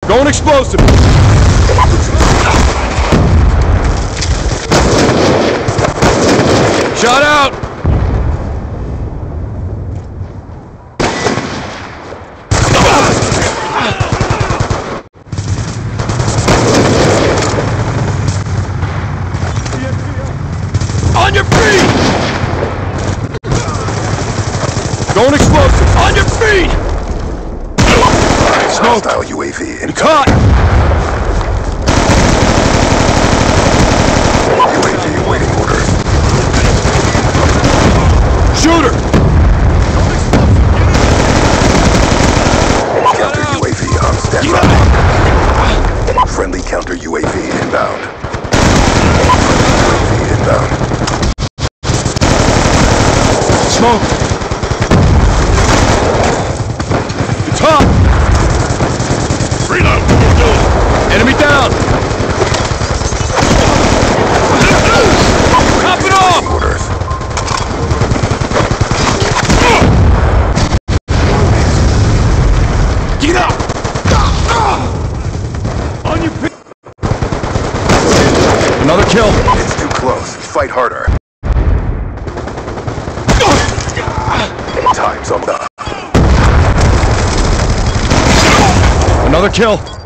Going explosive! Shot out! On your feet! Going explosive! On your feet! Smoke! Hostile UAV in Caught! UAV waiting orders. Shooter! Counter UAV on standby. Friendly counter UAV inbound. UAV inbound. Smoke! It's hot! Reload! Enemy down! Top it off! Orders. Get up! On your feet! Another kill! It's too close. Fight harder. Time's up. Another kill!